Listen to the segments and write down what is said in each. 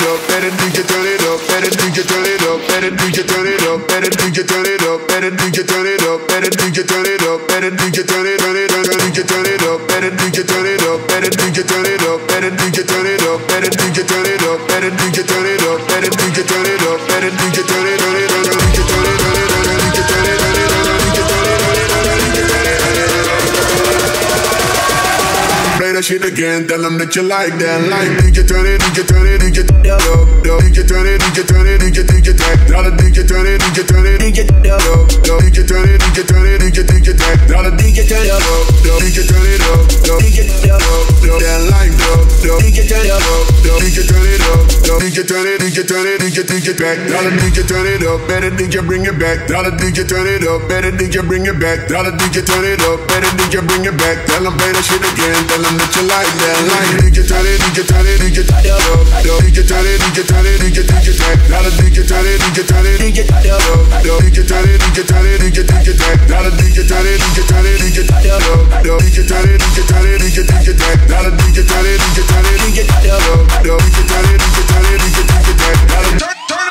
up, better DJ turn it up, better DJ turn it up, better DJ turn it up, better DJ turn it up, better DJ turn it up, better DJ turn it up, better DJ turn it up, better DJ turn it up, better DJ turn it up, better DJ turn it up, better DJ turn it up, better DJ turn it up, better DJ turn it up, better DJ turn it up, better DJ turn it up, DJ turn it up, play that shit again, tell them that you like that. Like DJ turn it, DJ turn it, DJ turn it up, DJ turn it, DJ turn it, DJ tech. Now the DJ turn it, DJ turn it, DJ up, DJ turn it, DJ turn it, DJ tech. Now the DJ turn it up, DJ turn it up, DJ up, that like DJ turn it up, DJ turn it up, DJ turn it, DJ turn it, DJ back. Now the DJ turn it up, better DJ bring it back. Now the DJ turn it up, better DJ bring it back. Now the DJ turn it up, better DJ bring it back. Tell them play that shit again, tell them that you like that. Like DJ turn it, DJ turn it, DJ up, DJ turn it, DJ turn it, DJ tech. Now the DJ turn it, DJ turn it, DJ up, DJ turn it, DJ turn it, DJ tech. Now the DJ turn it, DJ turn it, DJ up, DJ turn it, DJ turn it, DJ tech. Now the DJ turn it, DJ turn it, DJ up, DJ turn it, DJ turn it, DJ tech. Now the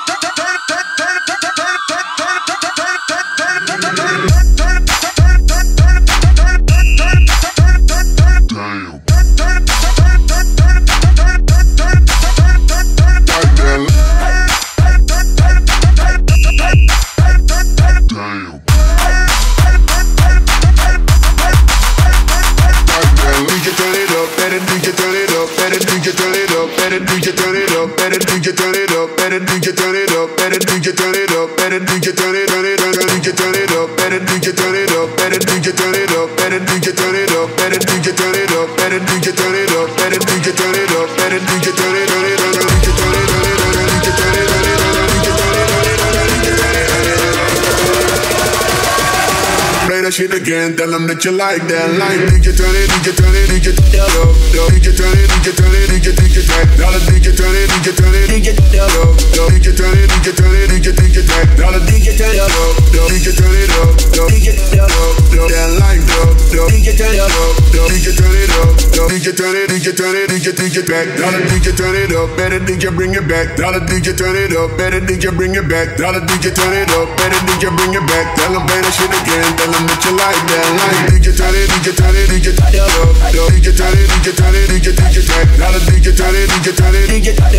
shit again, tell them that you like that. Like DJ turn it, DJ turn it, DJ up, DJ turn it, DJ turn it, DJ tech. Now the DJ turn it, DJ turn it, DJ up, DJ turn it, DJ turn it, DJ tech. Now the DJ turn it up, DJ turn it up, DJ up, that like DJ turn it up, DJ turn it up, DJ turn it, DJ turn it, DJ back. Now the DJ turn it up, better DJ bring it back. Now the DJ turn it up, better DJ bring it back. Now the DJ turn it up, better DJ bring it back. Tell them play that shit again, tell them that you like that. Like DJ turn it, DJ turn it, DJ up, DJ turn it, DJ turn it, DJ tech. Now the DJ turn it, DJ turn it, DJ up,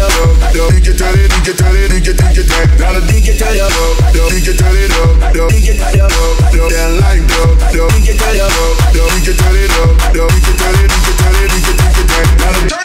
DJ turn it, DJ turn it, DJ tech. Now the DJ turn it up, DJ turn it up, DJ up, that like DJ turn it up, DJ turn it up, DJ turn it, DJ turn it, DJ tech. Now the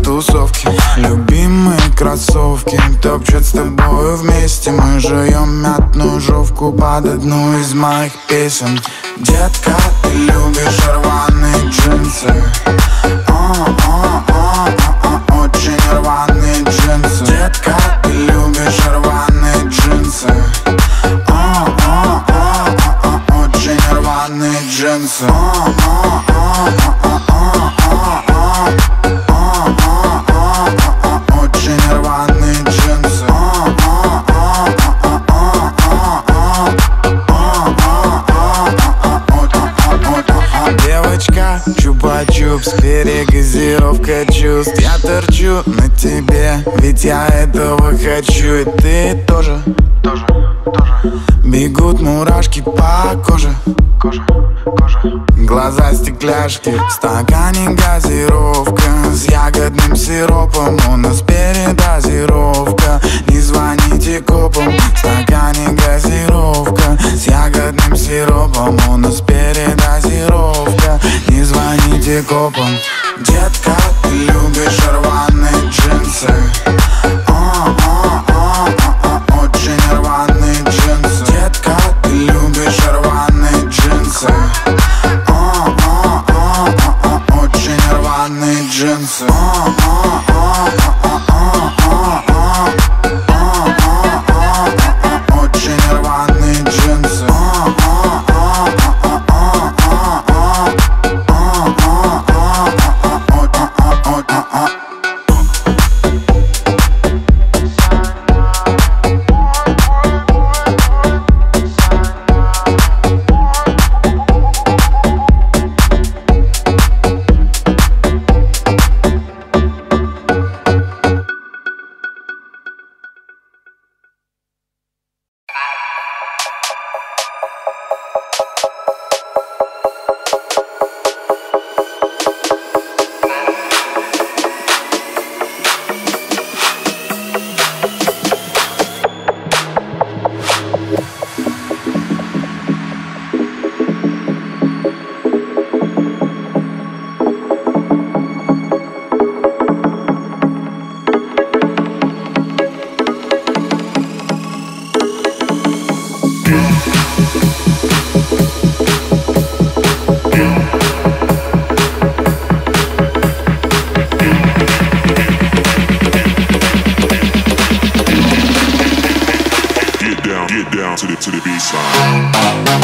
топчет с тобою вместе. Мы живем снят ножовку под одну из моих песен. Детка, ты любишь рваные джинсы. Очень рваные джинсы. Детка, ты любишь рваные джинсы. Очень рваные джинсы. Очень рваные джинсы. Девочка, чупа-чупс, перегазировка чувств. Я торчу на тебе, ведь я этого хочу. И ты тоже. Бегут мурашки по коже. Глаза стекляшки, в стакане газировка с ягодным сиропом. У нас передозировка, не звоните копам. В стакане газировка с ягодным сиропом. У нас передозировка, не звоните копам. Детка, ты любишь рваные джинсы. Очень рваные джинсы. Детка, ты любишь рваные джинсы. Очень рваные джинсы. Очень рваные джинсы. Get down to the B-side.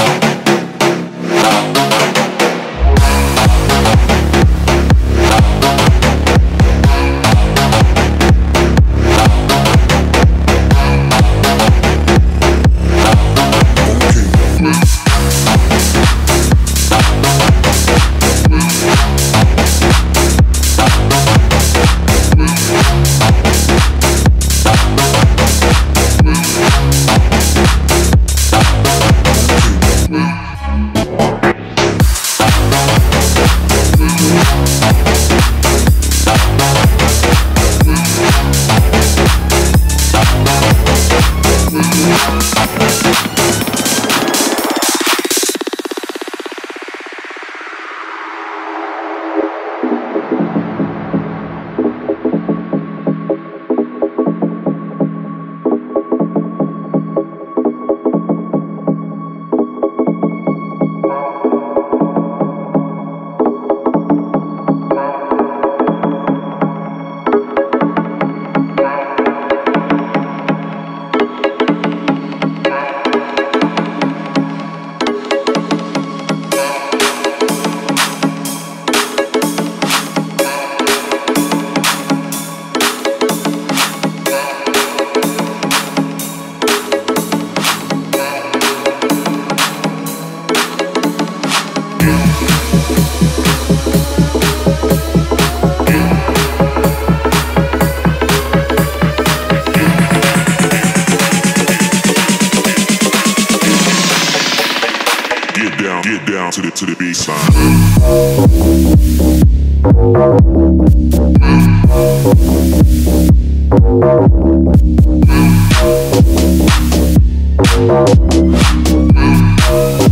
Get down to the B-side.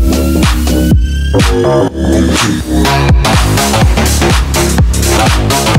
Okay.